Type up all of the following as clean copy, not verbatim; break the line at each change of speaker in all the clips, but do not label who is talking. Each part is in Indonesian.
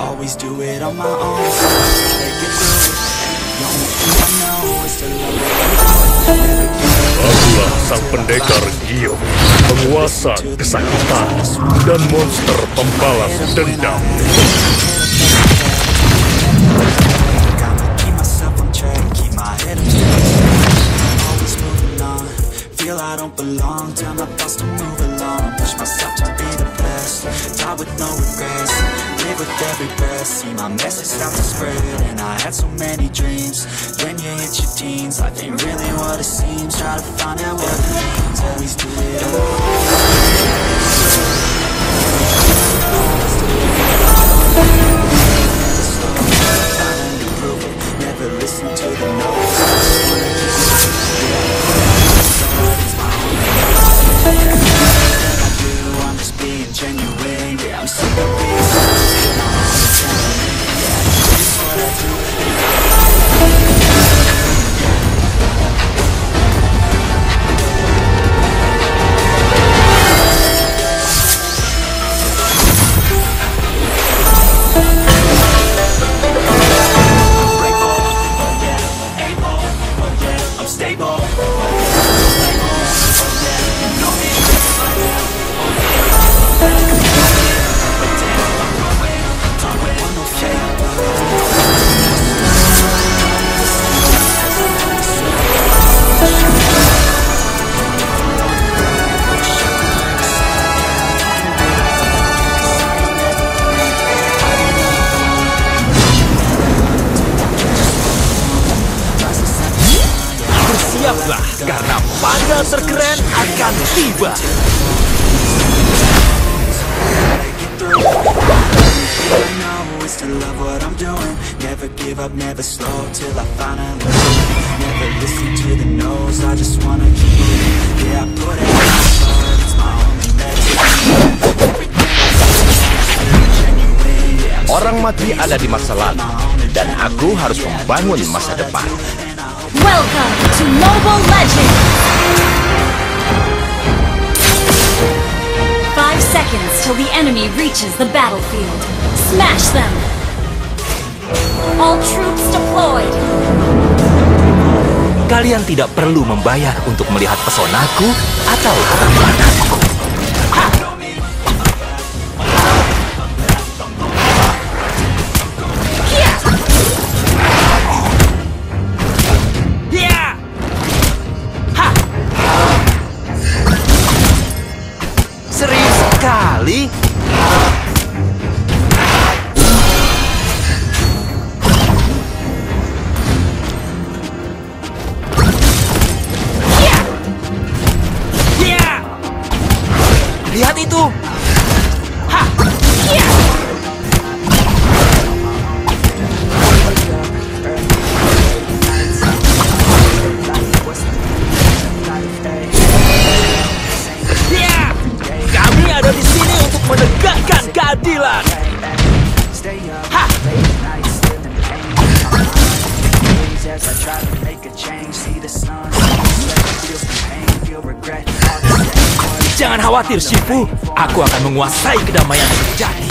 always do it on my own, so I gotta get through it. The only thing I know is to love what I'm doing.
Akulah sang pendekar Gio, penguasa kesakitan dan monster pembalas dendam.
Gotta keep myself on track, keep my head up straight. Always moving on, feel I don't belong. Tell my thoughts to move along, push myself to be the best. Die with no regrets, live with every breath. See my message start to spread, and I had so many dreams. Then you hit your teens, life ain't really what it seems. Try to find out what it means, always do it alone. Never listen to the no's. I'm just being genuine. Yeah, I'm sick of being this is what I do.
Bersiaplah, karena panda terkeren akan tiba.
To love what I'm doing, never give up, never slow till I finally win. Never listen to the no's, I just wanna keep moving. Yeah, I put it on my heart, it's my only medicine.
Orang mati ada di masa lalu, dan aku harus membangun masa depan.
Welcome to Mobile Legends! 5 seconds till the enemy reaches the battlefield. Smash them! All troops deployed!
Kalian tidak perlu membayar untuk melihat pesonaku atau ketampananku. Serius sekali? Lihat itu. Ha! Kami ada di sini untuk menegakkan keadilan. Ha! Jangan khawatir, Shifu. Aku akan menguasai kedamaian terjadi.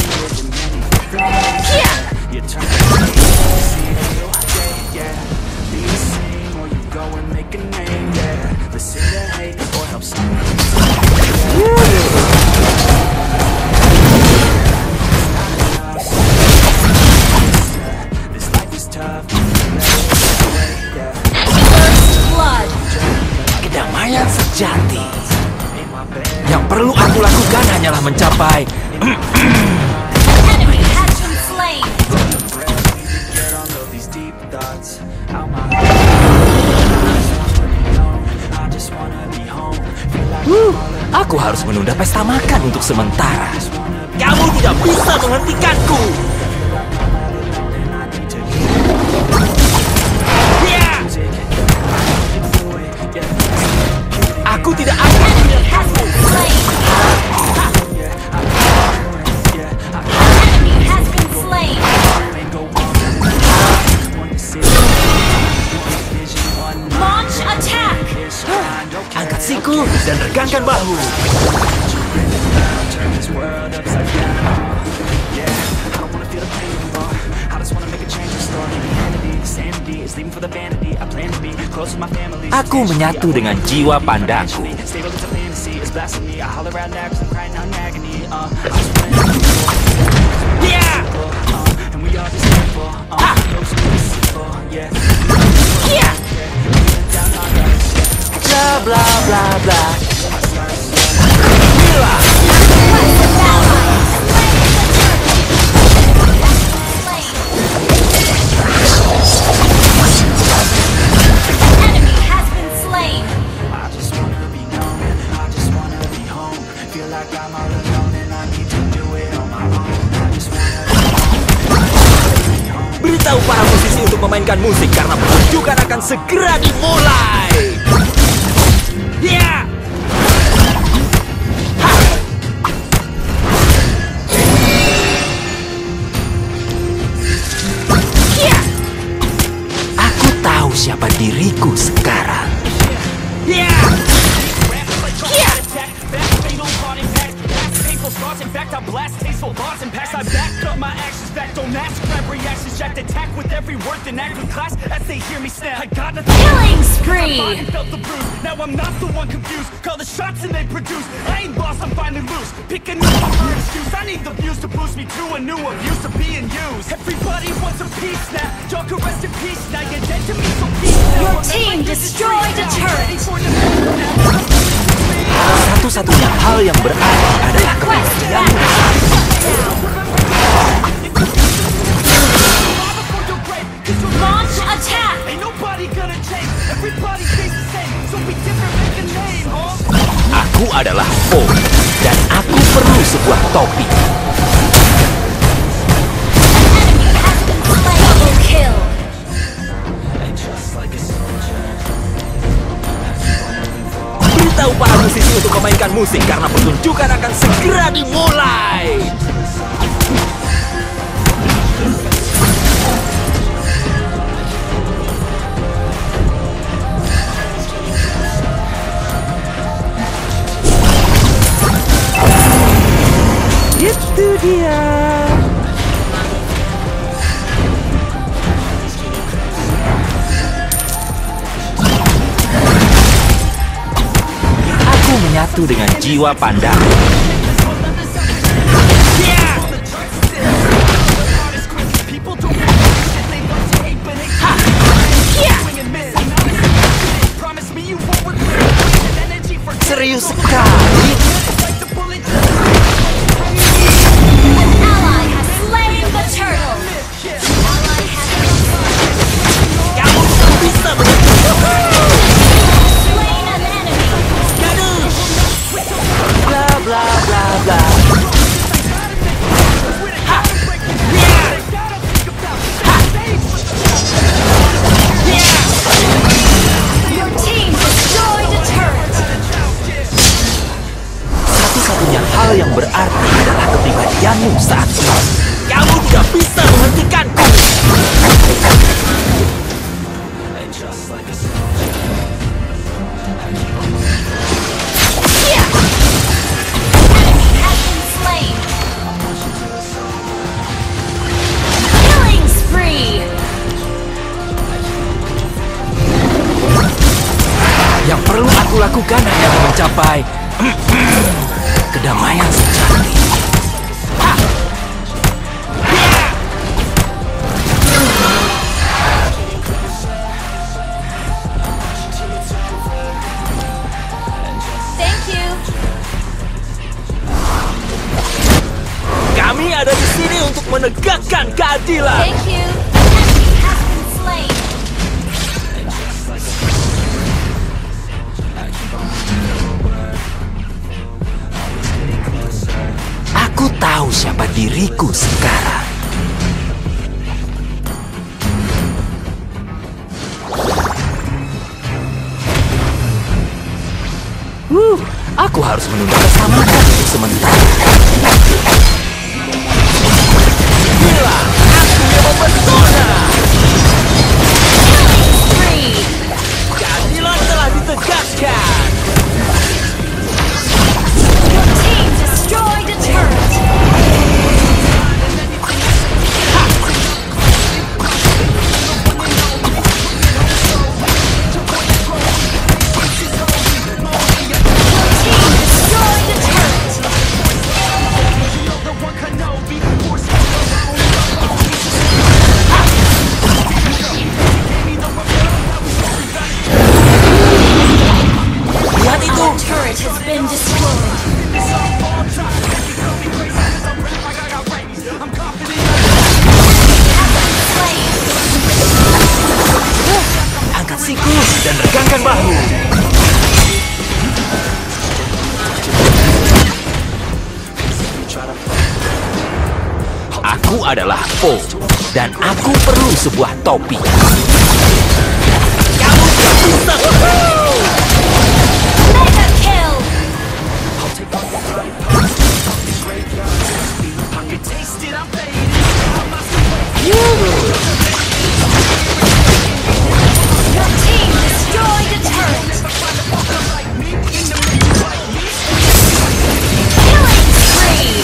First blood!
Kedamaian sejati. Yang perlu aku lakukan hanyalah mencapai
Enemy has been slain!
Aku harus menunda pesta makan untuk sementara. Kamu tidak bisa menghentikanku. Aku tidak akan.
Enemy has been slain! Enemy has been slain! Launch attack!
Angkat siku dan regangkan bahu. Aku menyatu dengan jiwa pandaku. Bla bla bla bla. Gila. Beritahu para musisi untuk memainkan musik karena pertunjukan akan segera dimulai. Yeah! Yeah! Aku tahu siapa diriku sekarang. Yeah! Yeah! In fact, I blast tasteful thoughts and past. I back up my actions, back don't ask. Grab reactions, jacked attack with every word, then act with class as they hear me snap. I got nothing.
Killing spree!
Felt the bruise. Now I'm not the one confused. Call the shots and they produce. I ain't lost, I'm finally loose. Pick a new preferred excuse. I need the views to boost me to a new abuse of being used. Everybody wants a piece now. Y'all can rest in peace. Now you're dead to me, so peace now.
Your team destroyed a turret!
Satu-satunya hal yang berarti adalah kepastianmu.
Launch attack!
Aku adalah Po, dan aku perlu sebuah topi.
Double kill!
Beritahu para musisi untuk memainkan musik karena pertunjukan akan segera dimulai. Itu dia. Aku menyatu dengan jiwa panda. Serius sekali.
An ally has slain the turtle!
Kamu tak bisa menyentuh.
Slain an enemy!
Bla bla bla bla.
Your team destroyed a turret!
Satu-satunya hal yang berarti adalah kepribadianmu saat ini. Kamu tidak bisa menghentikanku.
Enemy has been slain! Killing spree!
Yang perlu aku lakukan adalah mencapai kedamaian sejati.
Thank you!
Kami ada di sini untuk menegakkan keadilan.
Thank you! Enemy has been slain!
Aku tahu siapa diriku sekarang. Aku harus menunda kesamakan untuk sementara. Gila, aku yang mempesona.
Spree!
Keadilan telah ditegakkan.
Your team destroyed a turret!
Goyangkan bahu. Aku adalah Po, dan aku perlu sebuah topi. Kamu gak bisa.
Mega kill! Your team destroyed a turret! Killing spree!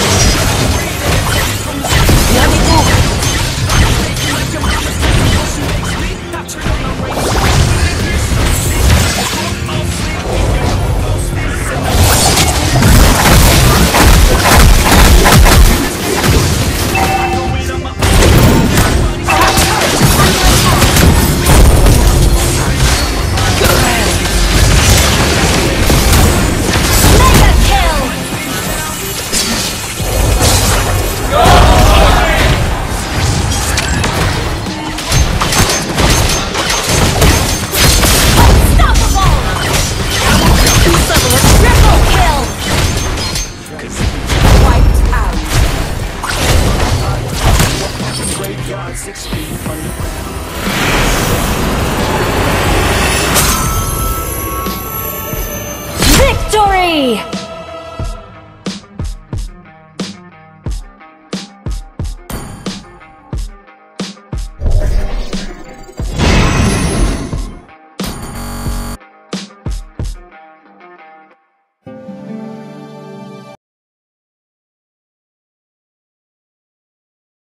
Mega kill! Unstoppable! Triple kill! Wiped out.